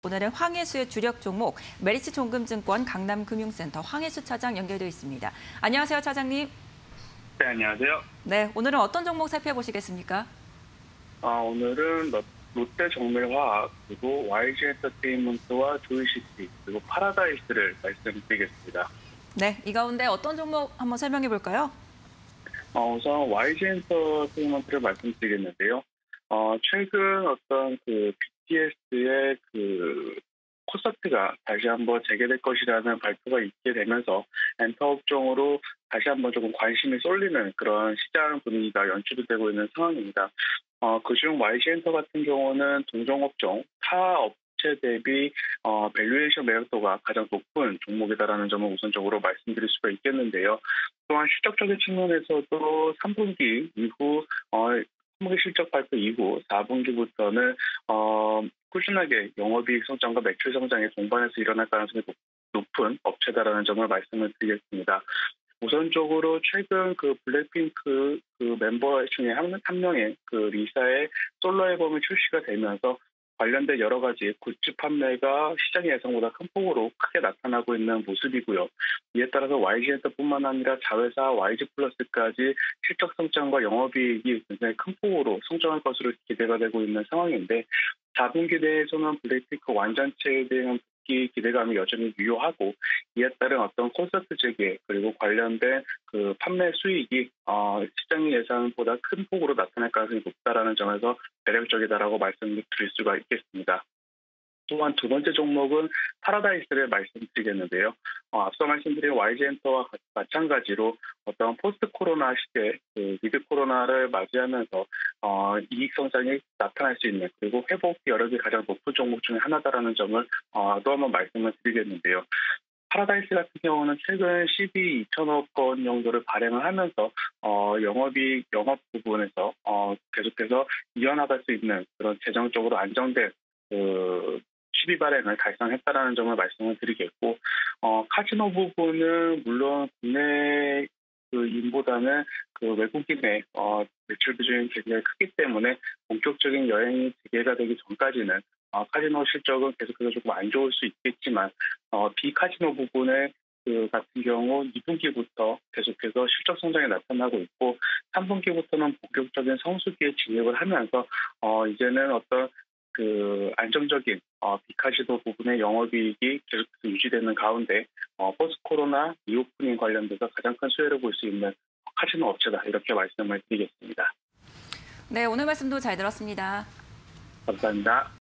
오늘은 황혜수의 주력 종목 메리츠종금증권 강남금융센터 황혜수 차장 연결되어 있습니다. 안녕하세요, 차장님. 네, 안녕하세요. 네, 오늘은 어떤 종목 살펴보시겠습니까? 오늘은 롯데정밀화학, 그리고 YG엔터테인먼트와 조이시티, 그리고 파라다이스를 말씀드리겠습니다. 네, 이 가운데 어떤 종목 한번 설명해 볼까요? 우선 YG엔터테인먼트를 말씀드리겠는데요. 최근 어떤 BTS의 콘서트가 다시 한번 재개될 것이라는 발표가 있게 되면서 엔터 업종으로 다시 한번 조금 관심이 쏠리는 그런 시장 분위기가 연출이 되고 있는 상황입니다. 그중 YG엔터 같은 경우는 동종업종 타 업체 대비 밸류에이션 매력도가 가장 높은 종목이다라는 점을 우선적으로 말씀드릴 수가 있겠는데요. 또한 실적적인 측면에서도 3분기 이후 3분기 실적 발표 이후 4분기부터는 꾸준하게 영업이익 성장과 매출 성장의 동반해서 일어날 가능성이 높은 업체다라는 점을 말씀을 드리겠습니다. 우선적으로 최근 블랙핑크 멤버 중에 한 명의 리사의 솔로 앨범이 출시가 되면서 관련된 여러 가지 굿즈 판매가 시장 예상보다 큰 폭으로 크게 나타나고 있는 모습이고요. 이에 따라서 YG엔터뿐만 아니라 자회사 YG플러스까지 실적 성장과 영업이익이 굉장히 큰 폭으로 성장할 것으로 기대가 되고 있는 상황인데 4분기 내에서는 블랙핑크 완전체에 대한 복귀 기대감이 여전히 유효하고 이에 따른 어떤 콘서트 재개 그리고 관련된 판매 수익이 시장 예상보다 큰 폭으로 나타날 가능성이 높다라는 점에서 매력적이다라고 말씀드릴 수가 있겠습니다. 또한 두 번째 종목은 파라다이스를 말씀드리겠는데요. 앞서 말씀드린 YG엔터와 마찬가지로 어떤 포스트 코로나 시대, 위드 코로나를 맞이하면서 이익 성장이 나타날 수 있는 그리고 회복 여력이 가장 높은 종목 중에 하나다라는 점을 또 한번 말씀을 드리겠는데요. 파라다이스 같은 경우는 최근 12, 2천억 건 정도를 발행을 하면서 영업 부분에서 계속해서 이어나갈 수 있는 그런 재정적으로 안정된 12 발행을 달성했다라는 점을 말씀을 드리겠고, 카지노 부분은 물론 국내 인보다는 외국인의 매출 비중이 굉장히 크기 때문에 본격적인 여행이 재개가 되기 전까지는 카지노 실적은 계속해서 조금 안 좋을 수 있겠지만 비카지노 부분에 같은 경우 2분기부터 계속해서 실적 성장이 나타나고 있고 3분기부터는 본격적인 성수기에 진입을 하면서 이제는 어떤 안정적인 비카지노 부분의 영업이익이 계속해서 유지되는 가운데 포스트 코로나 리오프닝 관련돼서 가장 큰 수혜를 볼 수 있는 카지노 업체다 이렇게 말씀을 드리겠습니다. 네, 오늘 말씀도 잘 들었습니다. 감사합니다.